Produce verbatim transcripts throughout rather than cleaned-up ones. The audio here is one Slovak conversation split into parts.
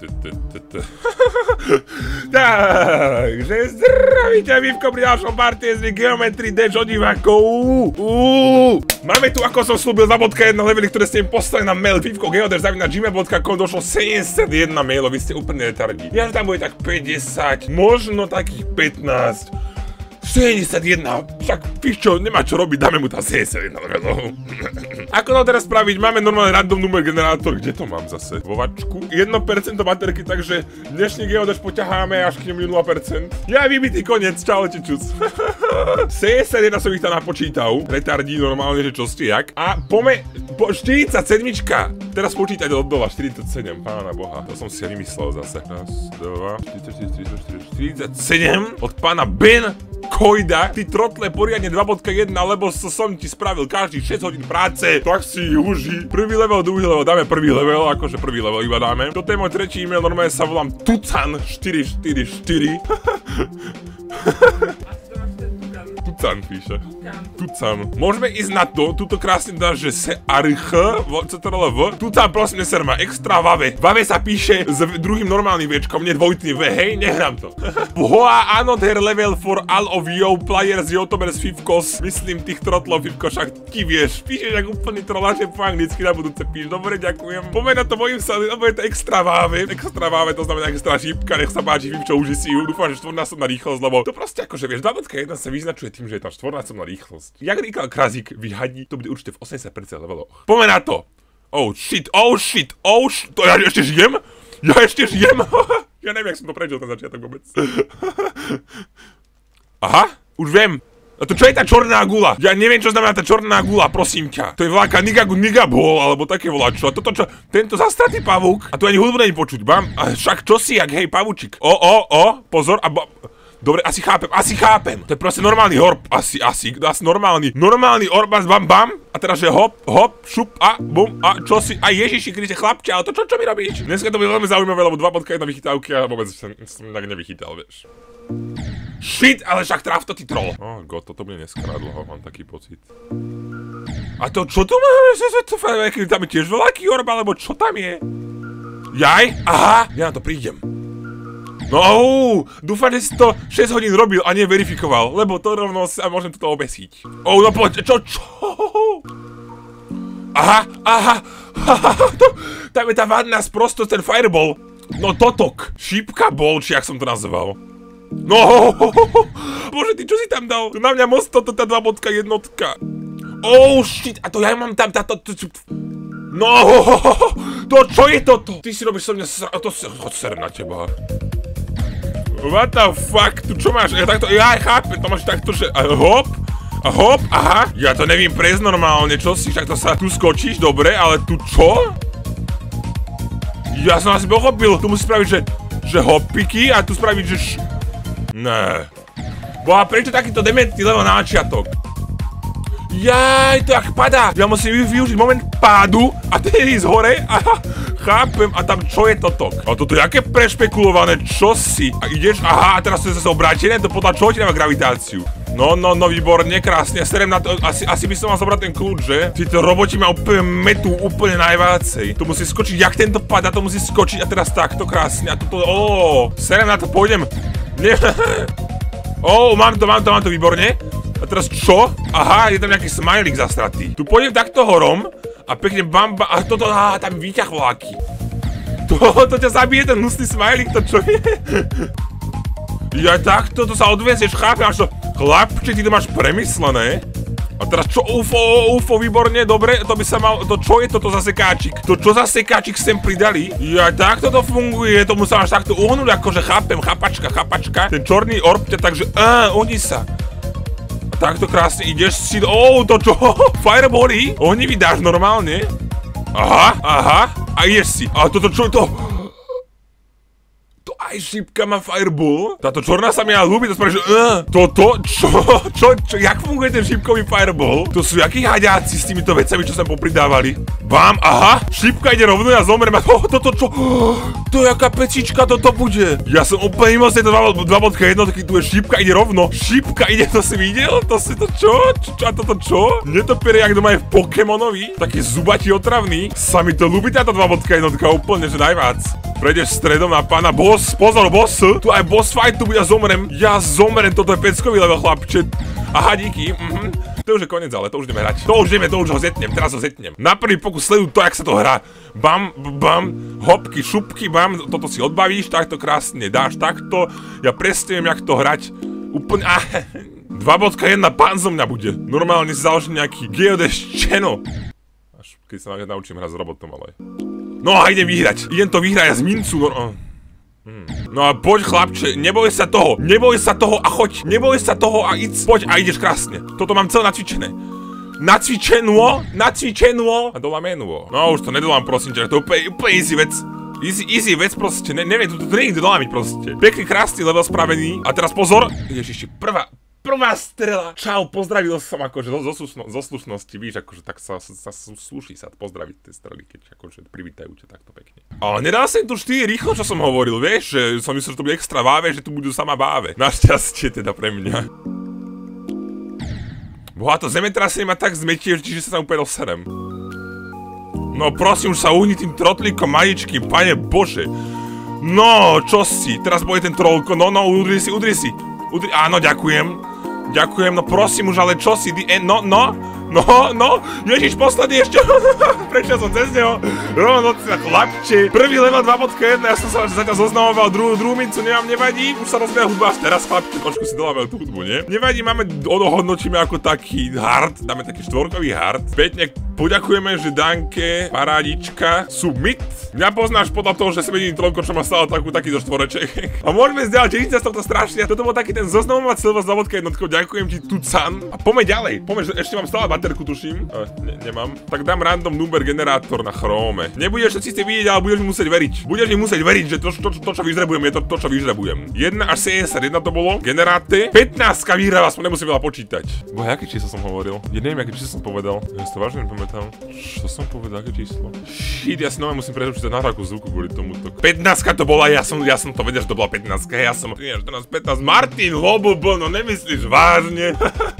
Takže zdravíte Vivko pri ďalšom partie z Geometry Dash od divákov. Máme tu, ako som slúbil, dva bodka jedna levely, ktoré ste im poslali na mail vivko geodash zavináč gmail bodka com. Došlo sedemdesiatjeden mailov, vy ste úplne retardi. Ja, že tam bude tak päťdesiat, možno takých pätnásť. sedemdesiatjeden, však víš čo, nemá čo robiť, dáme mu tam sedemdesiatjeden levelov. Ako to teraz spraviť? Máme normálny random number generátor, kde to mám zase? Vovačku? jedno percento baterky, takže dnešný geodash poťaháme až k nemu nula percent. Ja vybitý koniec, čaute čus. sedemdesiatjeden som ich tam napočítal, retardí normálne, že čo ste jak. A pome, po štyridsaťsedem, teraz počítať od dola, štyridsaťsedem, pána boha, to som si vymyslel zase. Raz, dva, štyridsaťštyri, štyridsaťštyri, štyridsaťsedem od pána Ben Kojda, ty trotle poriadne dva bodka jeden, lebo som ti spravil každých šesť hodín práce, tak si uži. Prvý level, druhý level, dáme prvý level, akože prvý level iba dáme. Toto je môj tretí e-mail, normálne sa volám Tucan štyri štyri štyri. Tucan píše. Tucan. Môžeme ísť na to, tuto krásne dá, že se arch, co to role v. Tucan prosím neser ma, extra vave. Vave sa píše s druhým normálnym viečkom, nie dvojitým V, hej, nehrám to. Hoa another level for all of you players, youtubers, fifkos. Myslím tých trotlov, fifko, však ti vieš. Píšeš jak úplný troláče po anglicky na budúce píš. Dobre, ďakujem. Pomeň na to, bojím sa, lebo je to extra vave. Extra vave, to znamená extra šípka, nech sa páči, Vivčo, uži si ju. Dúfam, že štvornásobná rýchlosť, lebo to proste akože vieš, dva bodka jeden sa vyznačuje tým, že je tam štvornásobná rýchlosť. Jak rýchlo Krasík vyhadí, to bude určite v osemdesiat percent leveloch. Pomeň na to. Oh shit, oh shit, oh shit. To ja ešte žijem? Ja ešte žijem? Ja neviem, jak som to prežil ten začiatok vôbec. Aha, už viem. A to čo je tá čorná gula? Ja neviem, čo znamená tá čorná gula, prosím ťa. To je vláka Nigagu Nigabol, alebo také voláčo. A toto čo? Tento zastratý pavúk. A tu ani hudbu není počuť, bam. A však čo si, jak hej, pavúčik. O, o, o, pozor, a ba... Dobre, asi chápem, asi chápem. To je proste normálny horb, asi, asi, asi normálny, normálny orbas, bam, bam. A teraz, že hop, hop, šup, a, bum, a čo si, a Ježiši Kriste, chlapče, ale to čo, čo mi robíš? Dneska to bude veľmi zaujímavé, lebo dva bodka jedna vychytávky a vôbec som, som tak nevychytal, vieš. Shit, ale však traf to, ty troll. Oh god, toto bude neskradlo, mám taký pocit. A to čo tu máme? Tam je tiež veľký orb, alebo čo tam je? Jaj, aha, ja na to prídem. No, dúfam, že si to šesť hodín robil a neverifikoval, lebo to rovno sa môžem toto obesiť. Oh, no poď, čo, čo? Aha, aha, haha, to, tam je tá vadná sprostosť, ten fireball. No totok, šípka bol, či jak som to nazval. No, bože, ty čo si tam dal? Na mňa moc toto, tá dva bodka jednotka. Oh, shit, a to ja mám tam táto... No, to čo je toto? Ty si robíš so mňa sr... to ser na teba. What the fuck, tu čo máš? Ja takto, ja chápem, to máš takto, že a hop, a hop, aha. Ja to neviem prejsť normálne, čo si, však to sa tu skočíš, dobre, ale tu čo? Ja som asi pochopil, tu musíš spraviť, že, že hopiky a tu spraviť, že š... Ne. Boha, prečo takýto dementný level na začiatok? Jaj, to jak padá. Ja musím využiť moment pádu a tedy ísť hore. Aha, chápem. A tam čo je toto? A toto je aké prešpekulované, čo si? A ideš, aha, a teraz to je zase obrátené, to podľa čoho ti dáva gravitáciu? No, no, no, výborne, krásne. Serem na to, asi, asi by som mal zobrať ten kľúč, že? Títo roboti ma úplne metú, úplne najvácej. To musí skočiť, jak tento padá, to musí skočiť a teraz takto krásne. A toto, ó, serem na to, pôjdem. Nie. Ó, mám to, mám to, mám to, výborne. A teraz čo? Aha, je tam nejaký smajlik zastratý. Tu pôjdem takto horom a pekne bamba, a toto, á, tam výťah vláky. To, to ťa zabije ten hnusný smajlik, to čo je? Ja takto, to sa odvezieš, chápem, až to, chlapče, ty to máš premyslené. A teraz čo, ufo, ufo, výborne, dobre, to by sa mal, to čo je toto za sekáčik? To čo za sekáčik sem pridali? Ja takto to funguje, to musím až takto uhnúť, akože chápem, chapačka, chapačka. Ten čorný orb ťa takže, á, oni sa. Takto krásne ideš si... Ó, to čo? Firebally? Oni vydáš normálne? Aha, aha. A ideš si. A toto čo je to? To aj šípka má fireball? Táto čorná sa mi ale ľúbi, to spravíš, že... Uh, toto? Čo? Čo? Čo? Jak funguje ten šípkový fireball? To sú jakí haďáci s týmito vecami, čo sa popridávali? Bám, aha. Šípka ide rovno, ja zomrem. Oh, toto čo? To je jaká pecička toto bude. Ja som úplne mimo z tejto dva bodka jednotky, tu je šípka, ide rovno. Šípka ide, to si videl? To si to čo? Čo, čo? A toto čo? Netopiere, jak doma je v Pokémonovi. Taký zubatí otravný. Sa mi to ľúbi táto dva bodka jednotka, úplne, že najvác. Prejdeš stredom na pána boss. Pozor, boss. Tu aj boss fight, tu ja zomrem. Ja zomrem, toto je peckový level, chlapče. Aha, díky. Mhm. To už je koniec, ale to už ideme hrať. To už ideme, to už ho zetnem, teraz ho zetnem. Na prvý pokus sleduj to, jak sa to hrá. Bam, bam, hopky, šupky, bam. Toto si odbavíš, takto krásne dáš takto. Ja presne viem, jak to hrať. Úplne... Ah, dva bodka jedna pán zo mňa bude. Normálne si založím nejaký Geodes channel. Až keď sa naučím hrať s robotom, ale... No a idem vyhrať. Idem to vyhrať ja z mincu. No, hmm. no a poď chlapče, neboj sa toho. Neboj sa toho a choď. Neboj sa toho a idz. Poď a ideš krásne. Toto mám celé nacvičené. Nacvičenuo, nacvičenuo a dolamenuo. No už to nedolám, prosím ťa, to je úplne, úplne easy vec. Easy, easy vec proste, ne, neviem, tu to nie je nikto dolámiť proste. Pekný, krásny level spravený. A teraz pozor. Ježiši, prvá. Prvá strela. Čau, pozdravil som akože zo, zo, zo slušnosti, víš, akože tak sa, sa, sa slúši sa pozdraviť tie strely, keď akože privítajú ťa takto pekne. Ale nedal som tu štyri rýchlo, čo som hovoril, vieš, že som myslel, že to bude extra váve, že tu budú sama báve. Našťastie teda pre mňa. Boha, to zemetrasenie ma tak zmetie, že sa tam úplne doserem. No prosím, už sa uhni tým trotlíkom maličkým, pane bože. No, čo si, teraz bude ten trollko, no, no, udri si, udri si. Udri, áno, ďakujem. Ďakujem, no prosím už, ale čo si, e, no, no, no, no, ježiš, posledný ešte, prešiel som cez neho, rovno sa chlapče, prvý level dva bodka jedna, ja som sa zatiaľ zoznamoval, druhú, druhú mincu nemám, nevadí, už sa rozbieha hudba, teraz chlapče, trošku si doláme tú hudbu, nie? Nevadí, máme, odohodnotíme ako taký hard, dáme taký štvorkový hard, spätne poďakujeme, že Danke, parádička, submit. Mňa poznáš podľa toho, že som jediný trolko, čo má stále takú takýto štvoreček. A môžeme zdieľať, tešiť sa z tohto strašne. Toto bol taký ten zoznamovací level s dva bodka jednotkou. Ďakujem ti, Tucan. A poďme ďalej. Poďme, že ešte mám stále baterku, tuším. E, ne, nemám. Tak dám random number generátor na Chrome. Nebudeš to síce vidieť, ale budeš mi musieť veriť. Budeš mi musieť veriť, že to, to, to, to čo vyžrebujem, je to, to čo vyžrebujem. jedna až sedemdesiatjeden to bolo. Generáty. pätnásť vyhráva, aspoň nemusím veľa počítať. Boha, aké číslo som hovoril? Ja neviem, aké číslo som povedal. Ja si to vážne nepamätám. Čo som povedal, aké číslo? Shit, ja si nové musím preručiť nahrávku zvuku kvôli tomuto. pätnásť to bola, ja som, ja som to vedel, že to bola pätnásť. Ja som štrnásť, pätnásť. Martin Lobobo, no nemyslíš vážne?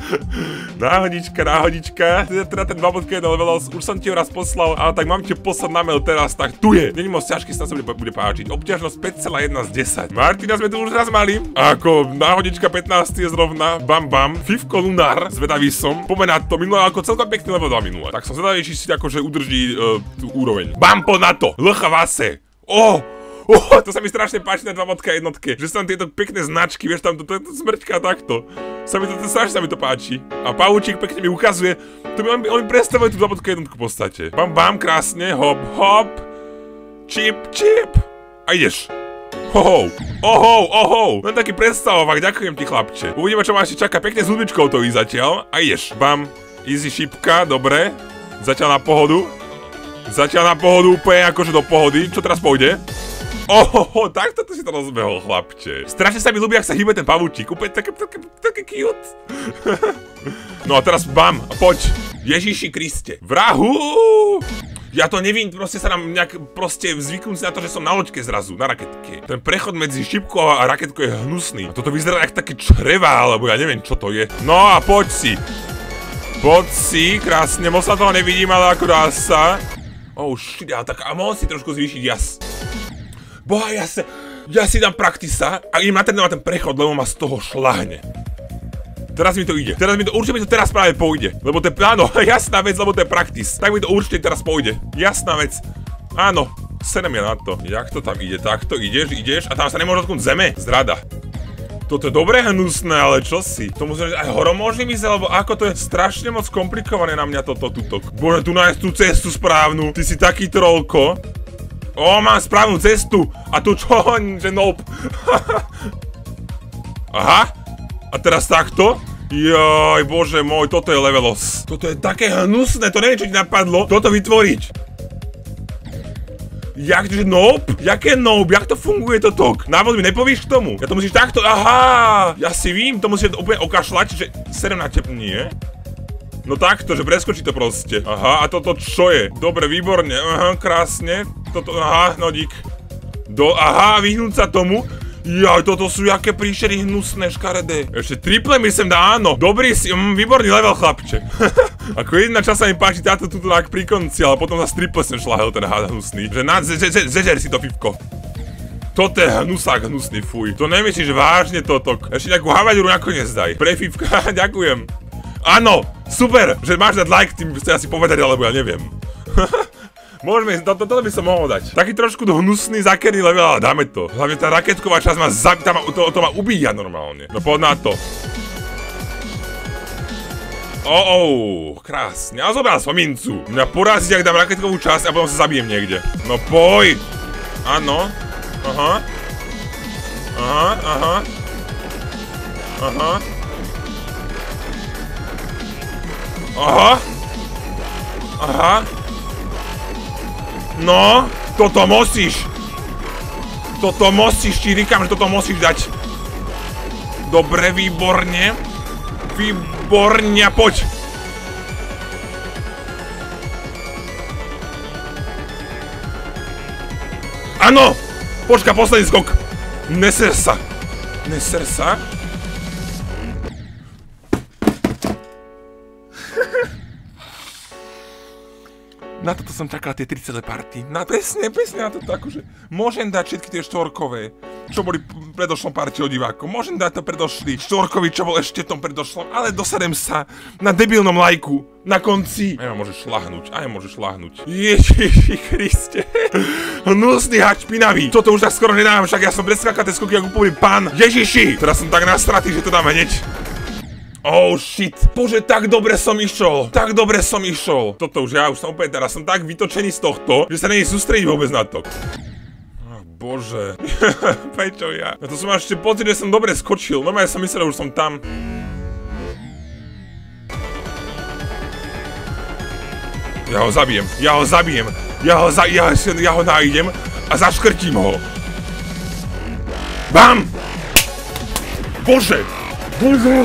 Náhodička, náhodička. Teda ten dva bodka jeden level, už som ti ho raz poslal, ale tak mám ti poslať na mail teraz, tak tu je. Není moc ťažký, snad sa bude, bude páčiť. Obťažnosť päť celá jedna z desať. Martina sme tu už raz mali. Ako náhodička pätnásť je zrovna. Bam bam. Fifko Lunar, zvedavý som. Pomeň na to, minulé ako celkom pekný level dva minulé. Tak som zvedavý, či si akože udrží uh, tú úroveň. Bam po na to. L H Vase. Oh! Oh, to sa mi strašne páči na dva bodka jednotke, že sú tam tieto pekné značky, vieš, tam to, to, to smrťka takto. Sa mi to, to strašne sa mi to páči. A Pavúčik pekne mi ukazuje, to mi, on, on mi predstavuje tú dva bodka jednotku v podstate. Bam, bam, krásne, hop, hop, čip, čip, a ideš. Hoho, oho, oho, len taký predstavovák, ďakujem ti chlapče. Uvidíme, čo ma ešte čaká, pekne s hudbičkou to ísť zatiaľ, a ideš. Bam, easy šipka, dobre, zatiaľ na pohodu. Zatiaľ na pohodu úplne akože do pohody, čo teraz pôjde? Ohoho, takto to si to rozbehol, chlapče. Strašne sa mi ľúbi, ak sa hýbe ten pavúčik. Úplne také, také, také cute. No a teraz bam, a poď. Ježiši Kriste. Vrahu! Ja to nevím, proste sa nám nejak, proste zvyknúť si na to, že som na loďke zrazu, na raketke. Ten prechod medzi šipkou a raketkou je hnusný. A toto vyzerá jak také čreva, alebo ja neviem, čo to je. No a poď si. Poď si, krásne, moc sa toho nevidím, ale ako dá sa. Oh shit, ale tak a mohol si trošku zvýšiť jas. Boha, ja sa, ja si dám praktisa a idem natrénovať ten prechod, lebo ma z toho šľahne. Teraz mi to ide, teraz mi to, určite mi to teraz práve pôjde. Lebo to je, áno, jasná vec, lebo to je praktis. Tak mi to určite teraz pôjde, jasná vec. Áno, sedem ja na to. Jak to tam ide, takto ideš, ideš a tam sa nemôže dotknúť zeme, zrada. Toto je dobre hnusné, ale čo si? To musím aj horomôžny mysel, lebo ako to je strašne moc komplikované na mňa toto tutok. Bože, tu nájsť tú cestu správnu, ty si taký trolko. Ó, mám správnu cestu. A tu čo? Že nope. Aha. A teraz takto? Joj, bože môj, toto je levelos. Toto je také hnusné, to neviem, čo ti napadlo. Toto vytvoriť. Jak, že nope? Jaké nope? Jak to funguje toto? Návod mi nepovíš k tomu? Ja to musíš takto, aha. Ja si vím, to musíš úplne okašľať, že sedem na tep... Nie? No takto, že preskočí to proste. Aha, a toto čo je? Dobre, výborne, aha, krásne. Toto, aha, no dík. Do, aha, vyhnúť sa tomu. Jaj, toto sú jaké príšery hnusné, škaredé. Ešte triple mi sem dá, áno. Dobrý si, mm, výborný level, chlapče. Ako jedna čas sa mi páči táto tuto tak pri konci, ale potom sa triple sem šľahel ten hád hnusný. Že na, zežer si to, pivko. Toto je hnusák hnusný, fuj. To nemyslíš vážne toto. Ešte nejakú havadiru nakoniec daj. Prefívka, ďakujem. Áno, super, že máš dať like, tým ste asi povedali, alebo ja neviem. Môžeme, toto to, to by som mohol dať. Taký trošku hnusný, zakerný level, ale dáme to. Hlavne tá raketková časť ma zabíja, to, to ma ubíja normálne. No poď na to. Oh, oh, krásne. Ja zobral som mincu. Mňa porazí, ak dám raketkovú časť a potom sa zabijem niekde. No poj. Áno. Aha. Aha, aha. Aha. Aha. Aha. No, toto musíš. Toto musíš, ti říkám, že toto musíš dať. Dobre, výborne. Výborne, poď. Áno. Počka, posledný skok. Neser sa. Neser sa. Na toto som čakal tie tri celé party. Na presne, presne na toto akože. Môžem dať všetky tie štvorkové, čo boli v predošlom party od divákov. Môžem dať to predošli štvorkový, čo bol ešte v tom predošlom, ale dosadem sa na debilnom lajku. Na konci. Aj ma môžeš šlahnúť, aj ma môžeš šlahnúť. Ježiši Kriste. Hnusný hač špinavý. Toto už tak skoro nedám, však ja som preskákal tie skoky ako úplný pán. Ježiši. Teraz som tak nastratý, že to dám hneď. Oh shit, bože, tak dobre som išiel, tak dobre som išiel. Toto už, ja už som úplne teraz, som tak vytočený z tohto, že sa není sústrediť vôbec na to. Oh, bože, prečo ja? Ja to som ešte pocit, že som dobre skočil, no ja som myslel, že už som tam. Ja ho zabijem, ja ho zabijem, ja ho, za, ja, ja ho nájdem a zaškrtím ho. Bam! Bože, bože!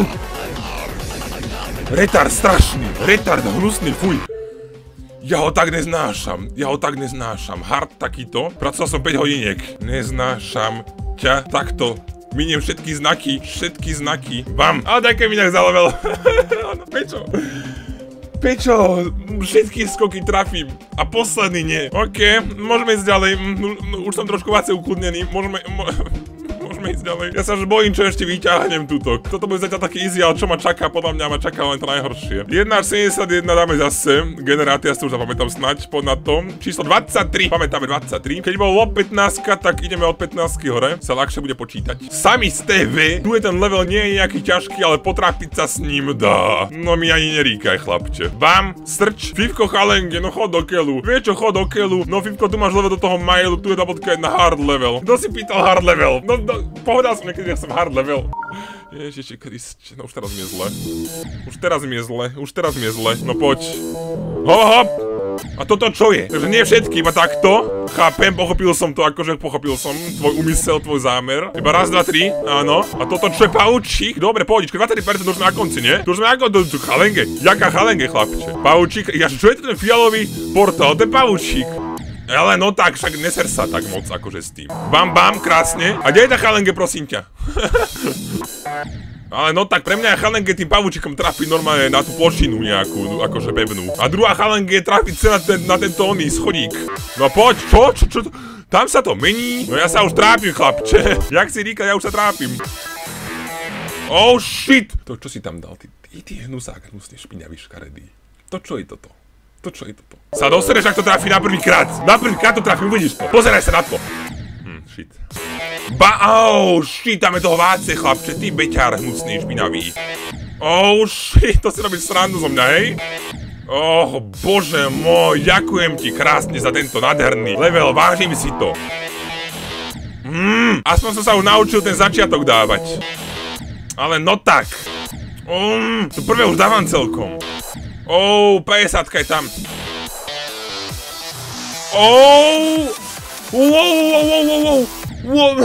Retard strašný, retard hnusný, fuj. Ja ho tak neznášam, ja ho tak neznášam. Hard takýto, pracoval som päť hodiniek. Neznášam ťa takto. Miniem všetky znaky, všetky znaky. Bam, ale dajke mi nejak za level. Pečo? Pečo? Všetky skoky trafím. A posledný nie. OK, môžeme ísť ďalej. Už som trošku viacej ukludnený. Môžeme... Môžeme ísť ďalej. Ja sa už bojím, čo ešte vyťahnem túto. Toto bude zatiaľ taký easy, ale čo ma čaká, podľa mňa ma čaká len to najhoršie. jedna až sedemdesiatjeden dáme zase. Generáty, ja si to už zapamätám snať, poď na to. Číslo dvadsaťtri, pamätáme dvadsaťtri. Keď bol lob pätnásť, tak ideme od pätnásť hore. Sa ľahšie bude počítať. Sami ste vy. Tu je ten level, nie je nejaký ťažký, ale potrafiť sa s ním dá. No mi ani neríkaj, chlapče. Bam, strč. Fivko chalenge, no chod do keľu. Vieš čo, chod do keľu. No Fivko, tu máš level do toho mailu, tu je tá bodka na hard level. Kto si pýtal hard level? No, no povedal som niekedy, ja som hard level. Ježiši Kriste, no už teraz mi je zle. Už teraz mi je zle, už teraz mi je zle. No poď. Hop, hop. A toto čo je? Takže nie všetky, iba takto. Chápem, pochopil som to, akože pochopil som tvoj úmysel, tvoj zámer. Iba raz, dva, tri, áno. A toto čo je paučík? Dobre, pohodička, dvadsať percent už sme na konci, nie? Tu už sme ako do chalenge. Jaká chalenge, chlapče? Paučík, ja čo je to ten fialový portál? To je paučík. Ale no tak, však neser sa tak moc akože s tým. Bam, bam, krásne. A kde je tá chalenge, prosím ťa? Ale no tak, pre mňa je chalenge tým pavúčikom trafiť normálne na tú plošinu nejakú, akože pevnú. A druhá chalenge je trafiť sa na, ten, na tento oný schodík. No poď, čo, čo, čo, tam sa to mení? No ja sa už trápim, chlapče. Jak si říkal, ja už sa trápim. Oh shit! To čo si tam dal, ty, ty, ty hnusák, hnusný špinavý škaredý. To čo je toto? To čo je toto? Sa dosereš, ak to trafí na prvý krát. Na prvý krát to trafí, uvidíš to. Pozeraj sa na to. Hm, shit. Ba, oh, shit, tam je toho váce, chlapče. Ty beťár hnusný, špinavý. Oh, shit, to si robíš srandu zo mňa, hej? Oh, bože môj, ďakujem ti krásne za tento nádherný level, vážim si to. Hmm, aspoň som sa už naučil ten začiatok dávať. Ale no tak. Um, to prvé už dávam celkom. Oh, päťdesiatka je tam. Oh! Wow, wow, wow, wow, wow, wow.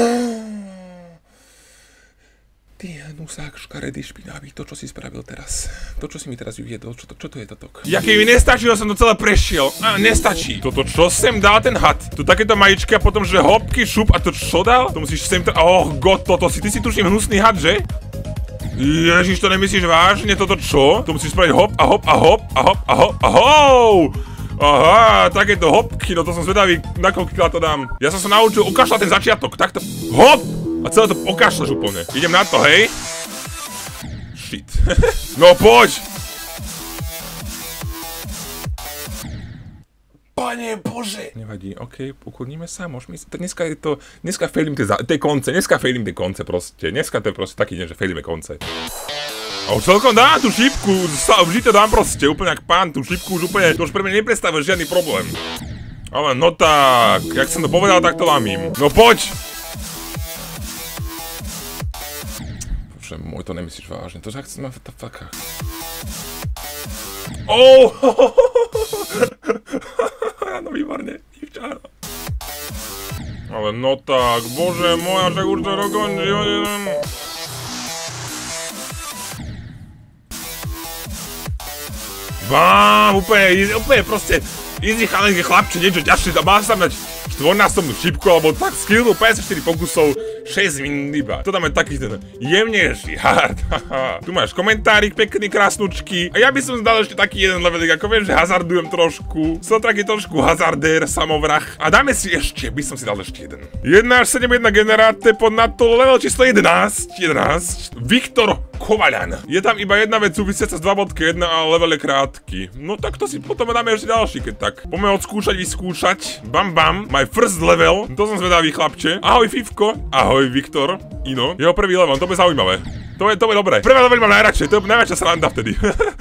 Ty hnusák škaredý špinavý, to čo si spravil teraz. To čo si mi teraz vyviedol, čo to, čo to je toto? Ja keby mi nestačilo, som to celé prešiel. A nestačí. Toto čo sem dal ten had? Tu takéto maličké a potom, že hopky, šup a to čo dal? To musíš sem... Oh god, toto si, ty si tuším hnusný had, že? Ježiš, to nemyslíš vážne, toto čo? To musíš spraviť hop a hop a hop a hop a hop a hop. Aha, takéto hopky, no to som zvedavý, na koľko to dám. Ja som sa naučil ukašľať ten začiatok, takto. Hop! A celé to okašľaš úplne. Idem na to, hej? Shit. No poď! Pane Bože! Nevadí, okej, okay, ukloníme sa, môžeme ísť. Tak dneska je to, dneska failím tie, tie konce, dneska failím tie konce proste. Dneska to je proste taký deň, že failíme konce. A už celkom dám tú šípku, vždy to dám proste, úplne jak pán, tú šípku už úplne, to už pre mňa nepredstavuje žiadny problém. Ale no tak, jak som to povedal, tak to lamím. No poď! Bože môj, to nemyslíš vážne, to že ak chcem ma v fakách. Oh! No výborne, divčáno. Ale no tak, bože môj, však už to dokončím. Bám, úplne, úplne proste easy chalenke chlapče, niečo ťažšie, mal sa tam dať štvornásobnú šipku, alebo tak skillnú päťdesiatštyri pokusov, šesť minút iba. To tam je taký ten jemnejší hard, haha. Tu máš komentárik pekný, krásnučky. A ja by som dal ešte taký jeden levelik, ako viem, že hazardujem trošku. Som taký trošku hazardér, samovrah. A dáme si ešte, by som si dal ešte jeden. jeden až sedem jedna generáte pod na to level číslo jedenásť, jedenásť. Viktor Kovaľan. Je tam iba jedna vec súvisiaca s dva bodka jeden a level je krátky. No tak to si potom dáme ešte ďalší, keď tak. Poďme odskúšať, vyskúšať. Bam bam, my first level. To som zvedavý, chlapče. Ahoj Fivko. Ahoj Viktor. Ino. Jeho prvý level, to bude zaujímavé. To je, to je dobré. Prvý level mám najradšej, to je najväčšia sranda vtedy.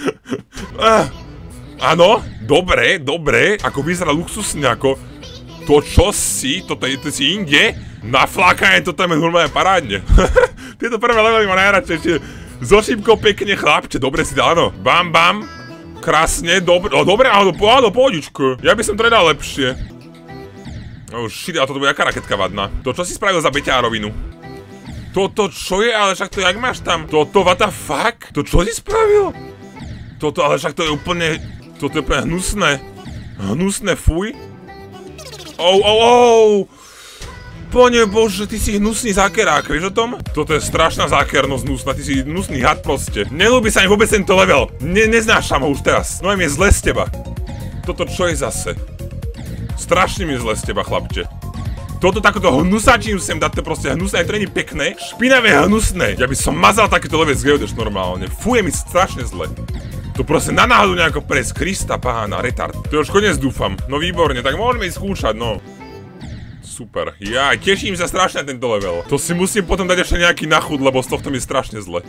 Áno, dobre, dobre. Ako vyzerá luxusne, ako to čo si, toto je, to si inde. Na flákanie to tam je normálne parádne. Tieto prvé levely mám najradšej. So šípkou pekne, chlapče, dobre si dal, áno. Bam bam. Krásne, dobre, o, dobre, áno, áno, pohodičko. Ja by som to nedal lepšie. Oh shit, ale toto bude jaká raketka vadná. To čo si spravil za beťárovinu? Toto čo je, ale však to jak máš tam? Toto, what the fuck? To čo si spravil? Toto, ale však to je úplne, toto je úplne hnusné. Hnusné, fuj. Oh, oh, oh. Pane Bože, ty si hnusný zákerák, vieš o tom? Toto je strašná zákernosť hnusná, ty si hnusný had proste. Nelúbi sa mi vôbec tento level. Ne, neznášam ho už teraz. No je mi zle z teba. Toto čo je zase? Strašne mi zle z teba, chlapče. Toto takéto hnusáčím sem dať, to proste hnusné, to není pekné. Špinavé hnusné. Ja by som mazal takéto levec geodash normálne. Fuje mi strašne zle. To proste na náhodu nejako prejsť. Krista pána, retard. To už konec dúfam. No výborne, tak môžeme ísť skúšať, no. Super. Ja teším sa strašne na tento level. To si musím potom dať ešte nejaký nachud, lebo z tohto mi strašne zle.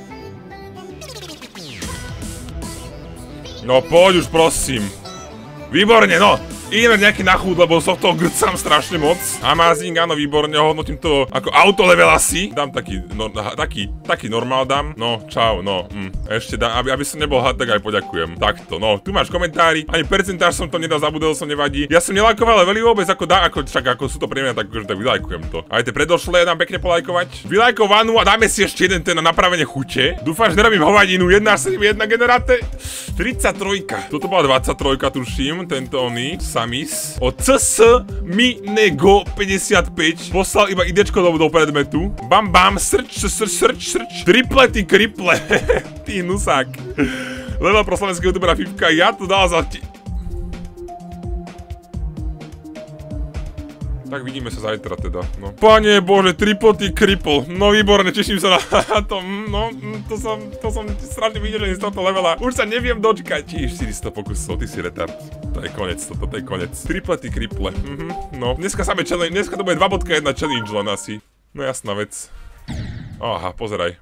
No poď už prosím. Výborne, no. Ideme nejaký nachúd, lebo z toho grcám strašne moc. Amazing, áno, výborne, hodnotím to ako auto level asi. Dám taký, no, taký, taký normál dám. No, čau, no, hm. Ešte dám, aby, aby som nebol had, tak aj poďakujem. Takto, no, tu máš komentári. Ani percentáž som to nedal, zabudol som, nevadí. Ja som nelajkoval levely vôbec, ako dá, ako, však ako sú to pre mňa, tak, tak vylajkujem to. Aj tie predošlé dám pekne polajkovať. Vylajkovanú a dáme si ešte jeden ten na napravenie chute. Dúfam, že nerobím hovadinu. jedna sedem jedna generáte. tridsaťtri. Toto bola dvadsaťtri, tuším, tento oný. Samis. Od C S Minego päťdesiatpäť poslal iba idečko do, do predmetu. Bam bam, srč, srč, srč, srč. Triplety, kriple. Ty nusák. Level pro slovenského youtubera Fivka, ja to dal za ti... Tak vidíme sa zajtra teda, no. Pane Bože, tripoty kripl. No výborne, teším sa na to, no, to som, to som strašne vydežený z tohto levela. Už sa neviem dočkať. Čiž štyristo pokusov, ty si retard. To je konec, toto, to je konec. Triplety kriple, mhm, no. Dneska samé challenge, dneska to bude dva bodka jedna challenge len asi. No jasná vec. Aha, pozeraj.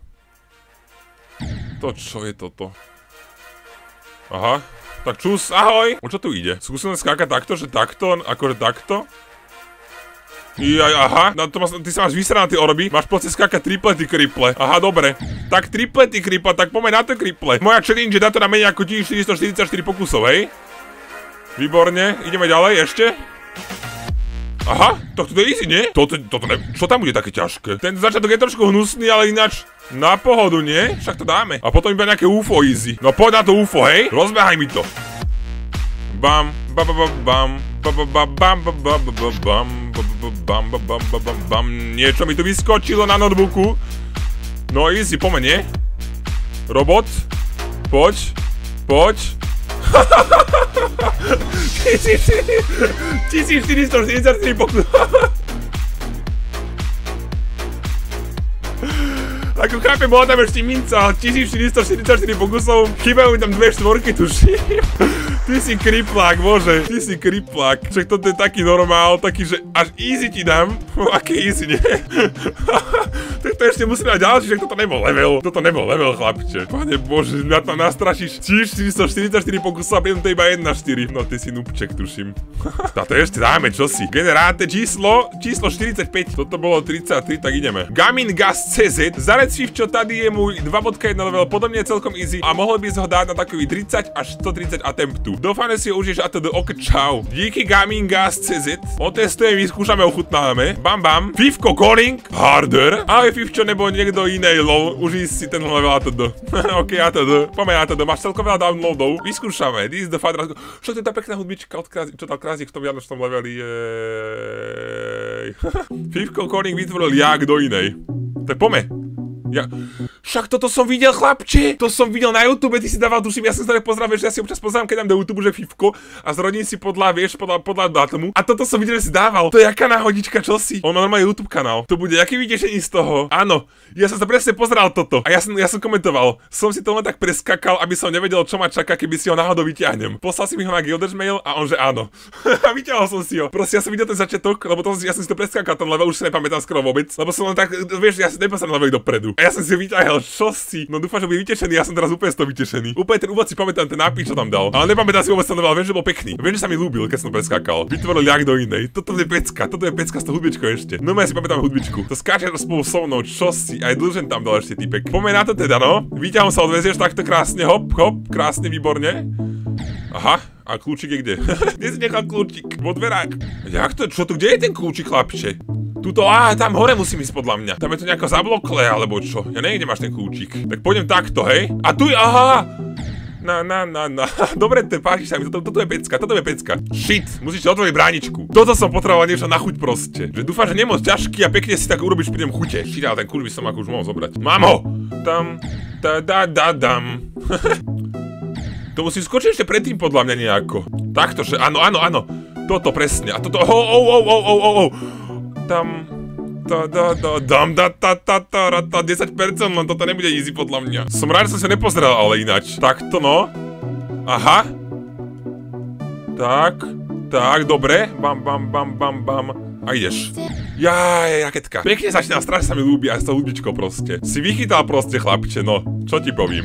To čo je toto? Aha, tak čus, ahoj. O čo tu ide? Skúsim len skákať takto, že takto, akože takto? Jaj, aha, no to ma, ty sa máš vysrať na tie orby, máš proste skákať triplety kriple. Aha, dobre. Tak triplety kriple, tak poďme na to kriple. Moja challenge je dá to na menej ako tisícštyristoštyridsaťštyri pokusov, hej? Výborne, ideme ďalej, ešte. Aha, tak toto je easy, nie? Toto, toto ne, čo tam bude také ťažké? Ten začiatok je trošku hnusný, ale ináč na pohodu, nie? Však to dáme. A potom iba nejaké U F O easy. No poď na to U F O, hej? Rozbehaj mi to. Bam, ba ba ba bam, ba ba ba bam, ba ba ba ba bam, ba ba ba bam, ba ba ba bam, bam. Niečo mi tu vyskočilo na notebooku. No easy, poďme, nie? Robot, poď, poď. tisícštyristoštyridsaťštyri pokusov. Ako chápem, bola tam ešte minca, tisícštyristoštyridsaťštyri pokusov, chýbajú mi tam dve štvorky, tuším. Ty si kriplák, bože, ty si kriplák. Však toto je taký normál, taký, že až easy ti dám. Aké easy, nie? Tak to ešte musím mať ďalší, však toto nebol level. Toto nebol level, chlapče. Pane bože, mňa tam nastrašíš. tisícštyristoštyridsaťštyri pokusov a prídem to iba jedna štyri. No ty si nupček, tuším. A to ešte dáme, čo si. Generáte číslo, číslo štyridsaťpäť. Toto bolo tridsaťtri, tak ideme. Gamin Gas cé zet. Zarec Fifčo, tady je môj dva bodka jeden level, podľa mňa celkom easy a mohol by si ho dať na takový tridsať až stotridsať attemptu. Doufám, že si ho užiješ a teda ok, čau. Díky Gamin Gas cé zet. Otestujeme, vyskúšame, ochutnáme. Bam bam. Fifko calling. Harder. Ale Fifčo nebo niekto iný, lol. Užij si ten level a teda. Ok, a teda. Poďme a teda. Máš celkom veľa downloadov. Vyskúšame. This is the father. Čo to je tá pekná hudbička od Krásy, čo dal Krásy v tom vianočnom leveli? Fifko calling vytvoril ja, kto inej. Tak poďme. Ja... Však toto som videl, chlapče! To som videl na YouTube, ty si dával, tuším, ja som sa nepozrel, vieš, ja si občas pozerám, keď dám do YouTube, že Fifko a zrodím si podľa, vieš, podľa, podľa dátumu. A toto som videl, že si dával. To je jaká náhodička, čo si? On má normálny YouTube kanál. To bude jaký vytešení z toho. Áno, ja som sa presne pozeral toto a ja som, ja som komentoval. Som si to len tak preskakal, aby som nevedel, čo ma čaká, keby si ho náhodou vyťahnem. Poslal si mi ho na Gilders mail a on že áno. A vyťahol som si ho. Proste ja som videl ten začiatok, lebo to, ja som si to preskakal, ten level už si nepamätám skoro vôbec, lebo som len tak, vieš, ja si nepozerám level dopredu. A ja som si ho vyťahol, čo si? No dúfam, že bude vytešený, ja som teraz úplne z toho vytešený. Úplne ten úvod si pamätám, ten nápis, čo tam dal. Ale nepamätám si vôbec ten level, viem, že bol pekný. Viem, že sa mi ľúbil, keď som preskákal. Vytvoril jak do inej. Toto je pecka, toto je pecka s tou hudbičkou ešte. No ja si pamätám hudbičku. To skáče spolu so mnou, čo si? Aj dlžen tam dal ešte typek. Poďme na to teda, no. Vyťahom sa odvezieš takto krásne, hop, hop, krásne, výborne. Aha, a kľúčik je kde? Kde si nechal kľúčik? Vo dverách. Jak to, čo tu, kde je ten kľúčik, chlapče? Tuto, á, tam hore musím ísť podľa mňa. Tam je to nejako zablokle, alebo čo? Ja neviem, kde máš ten kľúčik. Tak pôjdem takto, hej? A tu je, aha! Na, na, na, na. Dobre, te páči sa mi, toto, toto je pecka, toto je pecka. Shit, musíš otvoriť bráničku. Toto som potreboval niečo na chuť proste. Že dúfam, že nie moc ťažký a pekne si tak urobíš pri ňom chute. Shit, ale ten kľúč by som ako už mohol zobrať. Mám ho! Tam, da, da, da, dam. To musím skočiť ešte predtým podľa mňa nejako. Takto, že áno, áno, áno. Toto presne. A toto, oh, oh, oh, oh, oh, oh, oh. Tam, da, da, da, dam, da, ta, ta, ta, ra, ta, desať percent, len toto nebude easy podľa mňa. Som rád, že som sa nepozeral, ale ináč. Takto, no. Aha. Tak, tak, dobre. Bam, bam, bam, bam, bam. A ideš. Jaj, raketka. Pekne začína, strašne sa mi ľúbi, aj s tou hudbičkou proste. Si vychytal proste, chlapče, no. Čo ti povím?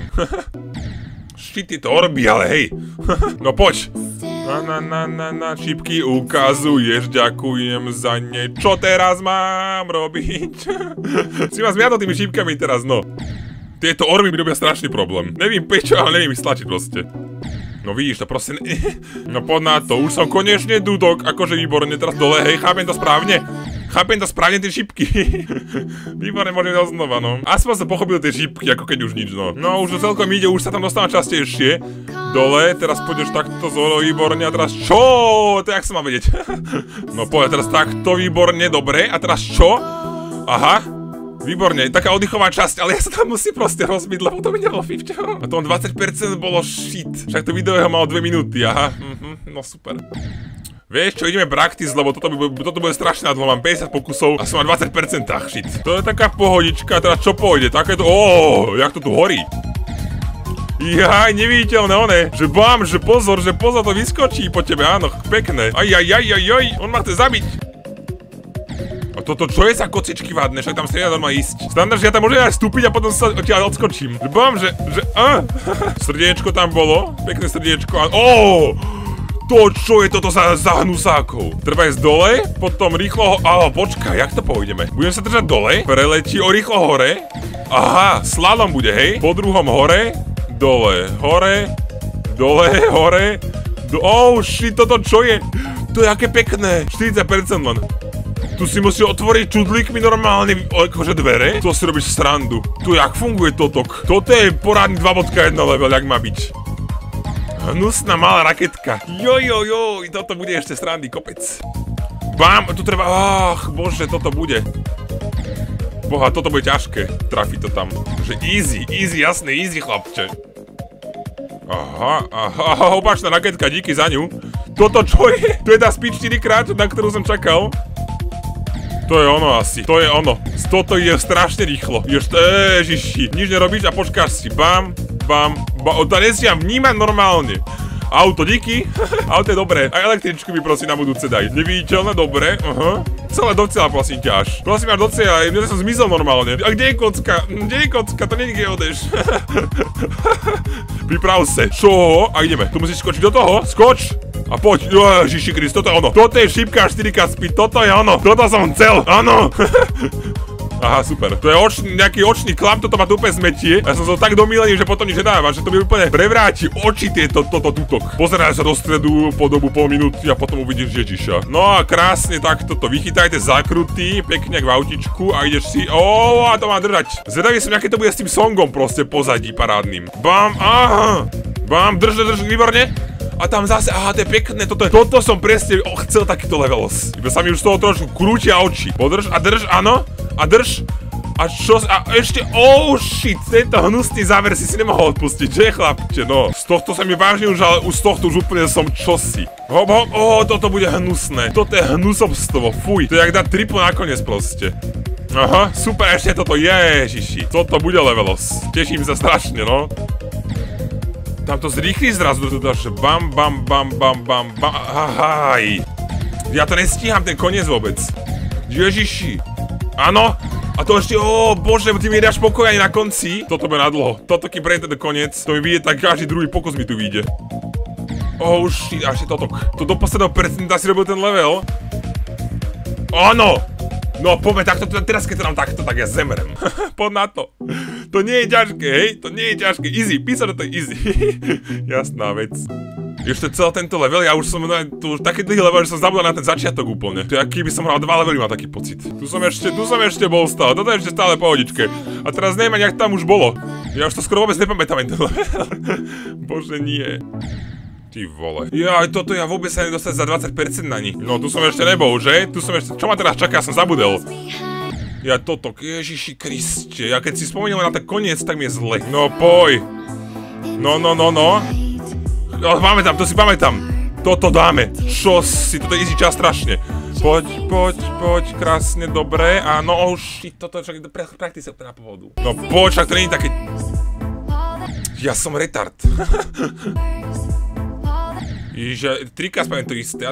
Shit, ty to orby, ale hej. No poď. Na, na, na, na, na, šipky ukazuješ, ďakujem za ne. Čo teraz mám robiť? Si ma zmiatol tými šipkami teraz, no. Tieto orby mi robia strašný problém. Nevím prečo, ale neviem ich stlačiť proste. No vidíš to proste ne... No poď na to, už som konečne dudok, akože výborne, teraz dole, hej, chápem to správne? Chápem to správne, tie šipky. Výborne, môžem to znova, no. Aspoň som pochopil tie šipky, ako keď už nič, no. No, už to celkom ide, už sa tam dostávam častejšie. Dole, teraz pôjdeš takto zolo, výborne, a teraz čo? To jak sa mám vedieť? No poď, teraz takto, výborne, dobre, a teraz čo? Aha. Výborne, taká oddychová časť, ale ja sa tam musím proste rozbiť, lebo to mi nebolo Fifčo. A to dvadsať percent bolo shit. Však to video malo dve minúty, aha. Mhm, no super. Vieš čo, ideme practice, lebo toto, by, toto bude strašné dlho, mám päťdesiat pokusov a som na dvadsať percent, shit. To je taká pohodička, teraz čo pôjde, takéto, óóó, jak to tu horí. Jaj, neviditeľné one, že bám, že pozor, že pozor, to vyskočí po tebe, áno, pekné. Aj, aj, aj, aj, aj, on ma chce zabiť. A toto čo je za kocičky vadné, však tam sa nedá doma ísť. Standard, že ja tam môžem aj vstúpiť a potom sa odtiaľ odskočím. Že bám, že, že, á. Srdiečko tam bolo, pekné srdiečko a, óóó. To čo je toto za, za hnusákov? Treba ísť dole, potom rýchlo ho... Áno, počkaj, jak to pôjdeme? Budem sa držať dole, preletí o rýchlo hore. Aha, slalom bude, hej? Po druhom hore, dole, hore, dole, hore, do... Oh shit, toto čo je? To je aké pekné, štyridsať percent len. Tu si musí otvoriť čudlíkmi normálne akože dvere. To si robíš srandu. Tu jak funguje toto? Toto je poradný dva bodka jeden level, jak má byť. Hnusná malá raketka. Joj, joj, joj, toto bude ešte srandy kopec. Bám, tu treba, ach, bože, toto bude. Boha, toto bude ťažké. Trafiť to tam. Že easy, easy, jasné, easy, chlapče. Aha, aha, opačná raketka, díky za ňu. Toto čo je? To je tá speed štyri krát, na ktorú som čakal. To je ono asi, to je ono. Toto je strašne rýchlo. Ježiši, nič nerobíš a počkáš si. Bam, bam, bam. To nesiam vnímať normálne. Auto, díky. Auto je dobré. Aj električku mi prosím na budúce daj. Neviditeľné, dobre. Aha. Celé do cieľa, prosím ťa až. Prosím až do cieľa, ja som zmizol normálne. A kde je kocka? Kde je kocka? To nie je kde odeš. Priprav sa. Čo? A ideme. Tu musíš skočiť do toho. Skoč. A poď. Ježiši Krist, toto je ono. Toto je šipka štyri ká speed. Toto je ono. Toto som chcel. Áno. Aha, super. To je očný, nejaký očný klam, toto ma tu úplne smetie. Ja som sa tak domýlený, že potom nič nedáva, že to mi úplne prevráti oči tieto, toto tutok. Pozeraj sa do stredu po dobu pol minúty a potom uvidíš Ježiša. No a krásne takto to vychytajte zakruty, pekne jak v autičku a ideš si, ó, a to má držať. Zvedavý som, aké to bude s tým songom proste pozadí parádnym. Bam, aha. Bam, drž, drž, výborne. A tam zase, aha, to je pekné, toto, toto som presne oh, chcel takýto levelos. Iba sa mi už z toho trošku krútia oči. Podrž a drž, áno. A drž. A čo, a ešte, oh shit, tento hnusný záver si si nemohol odpustiť, že chlapče, no. Z tohto sa mi vážne už, ale už z tohto už úplne som čosi. Hop, hop, oh, toto bude hnusné. Toto je hnusobstvo, fuj. To je jak dať tripu nakoniec proste. Aha, super, ešte toto, ježiši. Toto bude levelos. Teším sa strašne, no. Tam to zrýchli zrazu, že bam, bam, bam, bam, bam, bam, ahaj. Ja to nestíham, ten koniec vôbec. Ježiši. Áno. A to ešte, ó, bože, ty mi dáš pokoj aj na konci. Toto bude nadlho. Toto, kým prejde ten koniec, to mi vyjde tak každý druhý pokus mi tu vyjde. Oh shit, až je totok. To do posledného percenta si robil ten level. Áno. No poďme takto, teraz keď to dám takto, tak ja zemrem. Poď na to. To nie je ťažké, hej? To nie je ťažké. Easy, písať, že to je easy. Jasná vec. Ešte celý tento level, ja už som, no, tu už taký dlhý level, že som zabudol na ten začiatok úplne. To je aký by som hral dva levely, mal taký pocit. Tu som ešte, tu som ešte bol stále, toto je ešte stále pohodičke. A teraz neviem, jak tam už bolo. Ja už to skoro vôbec nepamätám ten level. Bože, nie. Ty vole. Jaj, toto ja vôbec sa nedostať za dvadsať percent na ni. No, tu som ešte nebol, že? Tu som ešte, čo ma teraz čaká, ja som zabudel. Ja toto, Ježiši Kriste, ja keď si spomeniem na ten koniec, tak mi je zle. No, poj. No, no, no, no. No, pamätám, to si pamätám. Toto dáme. Čo si, toto je easy čas strašne. Poď, poď, poď, krásne, dobre. A no, oh shit, toto je však praktice na pohodu. No poď, však to nie je také... Ja som retard. Ježiš, ja trikrát spravím to isté.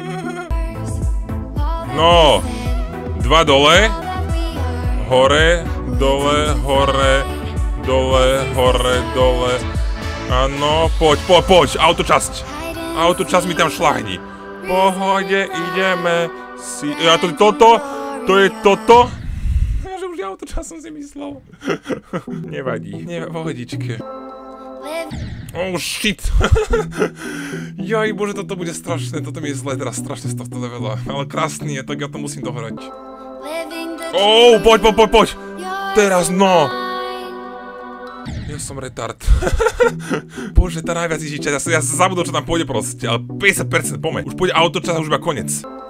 No. Dva dole. Hore, dole, hore, dole, hore, dole. Áno, poď, poď, poď, autočasť. Autočasť mi tam šľahni. Pohode, ideme si... Ja to, toto, to je toto. Ja, že už ja autočasť som si myslel. Nevadí, nevadí, pohodičke. Oh shit. Jaj, bože, toto bude strašné, toto mi je zlé teraz strašne z tohto levela. Ale krásny je, tak ja to musím dohrať. Oh, poď, poď, poď, poď. Teraz, no. Ja som retard. Bože, tá najviac iží čas, ja sa zabudol, čo tam pôjde proste, ale päťdesiat percent, poďme. Už pôjde autočas a už iba konec.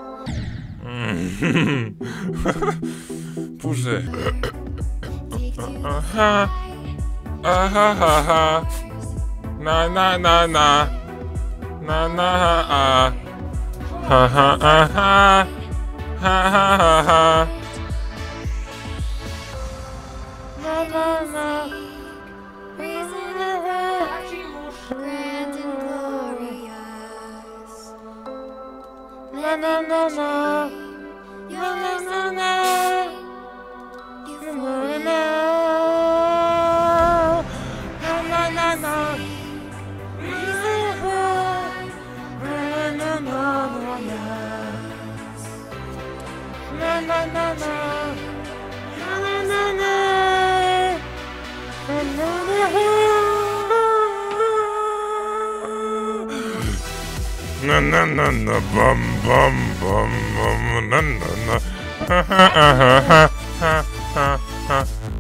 Bože. Aha. Aha, aha. Na, na, na, na. Na, na, ha, ha, ha, ha, ha. Ha, ha, ha, ha. Na, na, na. Na na na na na na na na na na na na na na bam bam bam bam na na na ha ha ha ha ha ha ha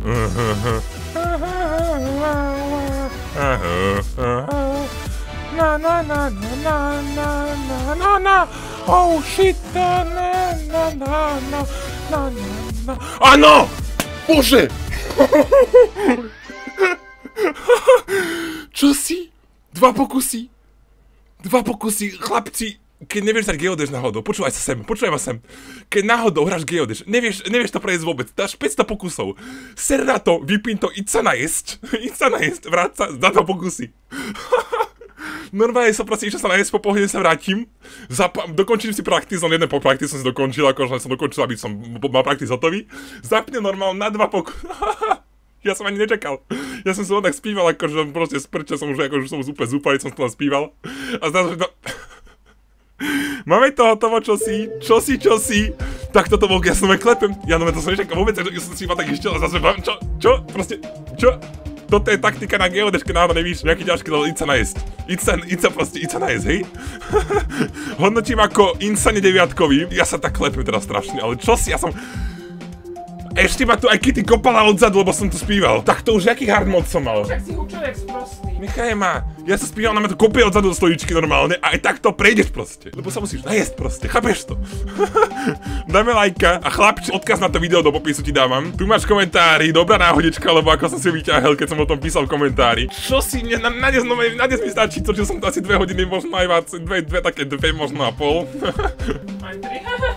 na na na na na na na na oh shit na na na na na na na ano Bože čo si Dva pokusy. Dva pokusy, chlapci. Keď nevieš dať geodéž náhodou, počúvaj sa sem, počúvaj ma sem. Keď náhodou hráš geodéž, nevieš, nevieš to prejsť vôbec, dáš päťsto pokusov. Ser na to, vypín to, iď sa najesť. Iď sa najesť, vráť sa, dá to pokusy. Normálne som proste išiel sa najesť, po pohode sa vrátim. Zapa- dokončím si praktis, len jeden po praktis som si dokončil, akože som dokončil, aby som mal praktis hotový. Zapnem normálne na dva pokusy. Ja som ani nečakal. Ja som sa len tak spíval, akože proste sprčal som už, akože som už úplne zúpalý, som to len spíval. A zrazu, že to... Máme to hotovo, čosi, čosi, čosi. Tak toto bol, ja som len klepem. Ja no to som nečakal vôbec, ja som si iba tak išiel a zase, čo, čo, proste, čo? Toto je taktika na geodéž, keď náhodou nevíš, nejaký ťažký, ale íď sa najesť. Íď sa, íď sa proste, íď sa najesť, hej? Hodnotím ako insane deviatkový. Ja sa tak klepem teraz strašne, ale čosi, ja som... Ešte ma tu aj Kitty kopala odzadu, lebo som to spíval. Tak to už jaký hard mod som mal? Však si hučel jak sprostý. Nechaj ma. Ja sa spíval, na ma to kopie odzadu do stoličky normálne a aj tak to prejdeš proste. Lebo sa musíš najesť proste, chápeš to? Dáme lajka a chlapči, odkaz na to video do popisu ti dávam. Tu máš komentári, dobrá náhodička, lebo ako som si vyťahel, keď som o tom písal v komentári. Čo si mne, na, na, dnes, no, na dnes mi stačí, točil som to asi dve hodiny, možno aj viac, dve, dve, také dve, možno a pol. Aj tri.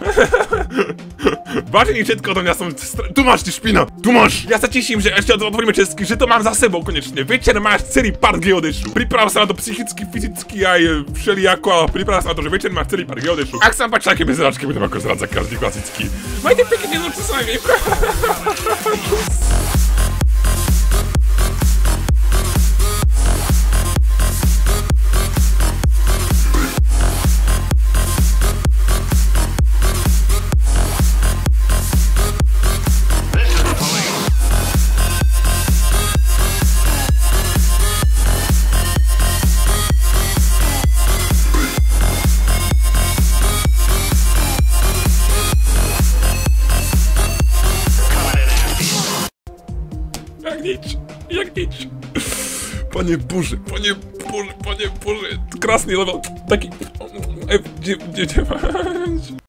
Vážení všetko odo mňa som... Tu máš ty špina, tu máš! Ja sa teším, že ešte otvoríme česky, že to mám za sebou konečne. Večer máš celý part geodešu. Priprav sa na to psychicky, fyzicky aj všelijako, ale priprav sa na to, že večer máš celý part geodešu. Ak sa vám páči také bezráčky, budem ako zrať za každý klasický. Majte pekne, nezlúčte sa aj vy. Jak nič, jak nič. Panie Boże, panie Boże, panie Boże, krásny level, taký... F dziewięć